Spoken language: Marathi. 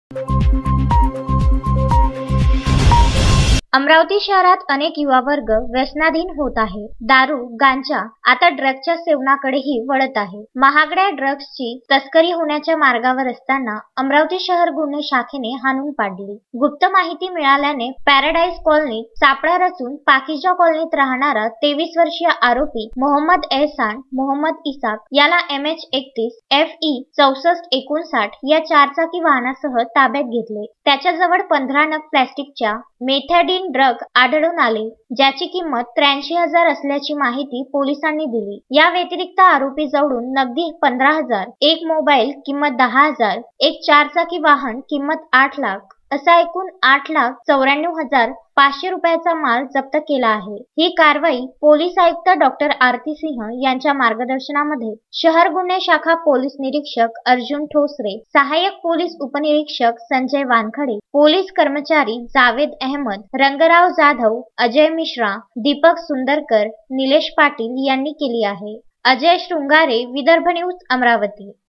अमरावती शहरात अनेक युवा वर्ग व्यसनाधीन होत आहे. दारू, गांजा आता ड्रग्जच्या सेवनाकडेही वळत आहे. महागड्या ड्रग्जची तस्करी होण्याच्या मार्गावर असताना अमरावती शहर गुन्हे शाखेने हाणून पाडली. गुप्त माहिती मिळाल्याने पॅराडाईज कॉलनीत सापळा रचून पाकिजा कॉलनीत राहणारा 23 वर्षीय आरोपी मोहम्मद एहसान मोहम्मद इसाक याला MH31 FE 6459 या चारचाकी वाहनासह ताब्यात घेतले. त्याच्याजवळ 15 नग प्लॅस्टिकच्या मेथॅडीन ड्रग आढळून आले, ज्याची किंमत 83,000 असल्याची माहिती पोलिसांनी दिली. या व्यतिरिक्त आरोपी जवळून नगदी 15,000, एक मोबाईल किंमत 10,000, एक चारचाकी वाहन किंमत 8 लाख असा एकूण 8,94,500 रुपयाचा माल जप्त केला आहे. ही कारवाई पोलीस आयुक्त डॉक्टर आरती सिंह यांच्या मार्गदर्शनामध्ये शहर गुन्हे शाखा पोलीस निरीक्षक अर्जुन ठोसरे, सहाय्यक पोलीस उपनिरीक्षक संजय वानखडे, पोलीस कर्मचारी जावेद अहमद, रंगराव जाधव, अजय मिश्रा, दीपक सुंदरकर, निलेश पाटील यांनी केली आहे. अजय शृंगारे, विदर्भ न्यूज, अमरावती.